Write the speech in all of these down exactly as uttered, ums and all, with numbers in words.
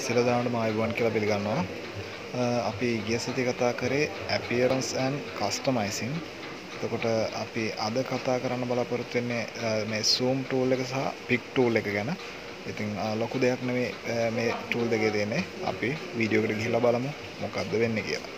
සියලු දෙනාටම ආයුබෝවන් කියලා පිළිගන්නවා. අපි ගිය සතියේ කතා කරේ appearance and customizing. එතකොට අපි අද කතා කරන්න බලාපොරොත්තු වෙන්නේ මේ zoom tool එක සහ pic tool එක ගැන. ඉතින් ලොකු දෙයක් නෙමෙයි මේ tool දෙකේ තියෙන්නේ. අපි වීඩියෝ එකට ගිහිල්ලා බලමු මොකක්ද වෙන්නේ කියලා.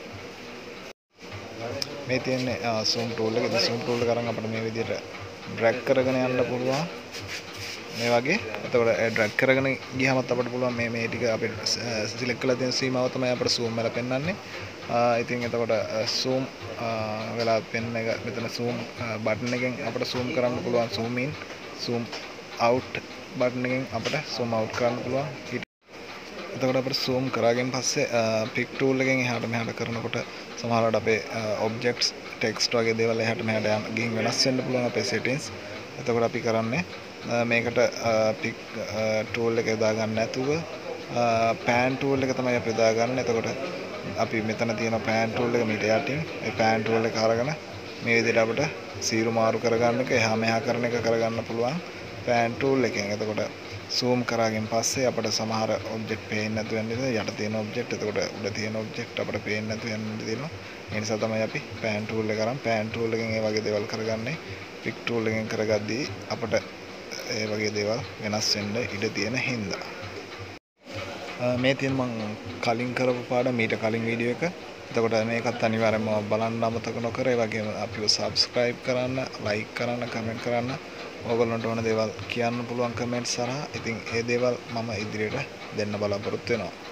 මේ තියෙන්නේ zoom tool එක. ඉතින් zoom tool එක අරන් අපිට මේ විදිහට drag කරගෙන යන්න පුළුවන්. මේ වගේ. එතකොට drag කරගෙන ගියාමත් අපිට පුළුවන් මේ මේ ටික අපිට select කරලා තියෙන සීමාව තමයි අපිට zoom වෙලා පෙන්වන්නේ. ඉතින් එතකොට zoom වෙලා පෙන්න එක මෙතන zoom button එකෙන් අපිට zoom කරන්න පුළුවන් zoom in zoom out button එකෙන් අපිට zoom out කරන්න පුළුවන්. එතකොට අපිට zoom කරාගෙන පස්සේ pic tool එකෙන් එහාට මෙහාට කරනකොට සමහරවිට අපේ objects text වගේ දේවල් එහාට මෙහාට යන ගිහින් වෙනස් වෙන්න පුළුවන් අපේ settings. එතකොට අපි කරන්නේ මේකට pic tool එක යොදා ගන්න නැතුව pan tool එක තමයි අපි යොදා ගන්න. එතකොට අපි මෙතන තියෙන pan tool එක මීට යටින් ඒ pan tool එක අරගෙන මේ විදිහට අපිට සීරු මාරු කරගන්න එක එහා මෙහා කරන එක කරගන්න පුළුවන් pan tool එකෙන්. එතකොට zoom කරාගෙන පස්සේ අපිට සමහර object පේන්නේ නැතු වෙන ඉතින් යට තියෙන object එතකොට උඩ තියෙන object අපිට පේන්නේ නැතු වෙන තියෙනවා. ඒ නිසා තමයි අපි pan tool එක අරන් pan tool එකෙන් ඒ වගේ දේවල් කරගන්නේ. pic tool එකෙන් කරගද්දී අපිට ඒ වගේ දේවල් වෙනස් වෙන්න ඉඩ තියෙන හින්දා මේ තියෙන මම කලින් කරපු පාඩම මීට කලින් වීඩියෝ එක. එතකොට මේකත් අනිවාර්යයෙන්ම බලන්න අමතක නොකර ඒ වගේම අපිව subscribe කරන්න, like කරන්න, comment කරන්න. ඕගොල්ලන්ට ඕන දේවල් කියන්න පුළුවන් කමෙන්ට්ස් හරහා. ඉතින් ඒ දේවල් මම ඉදිරියට දෙන්න බලාපොරොත්තු වෙනවා.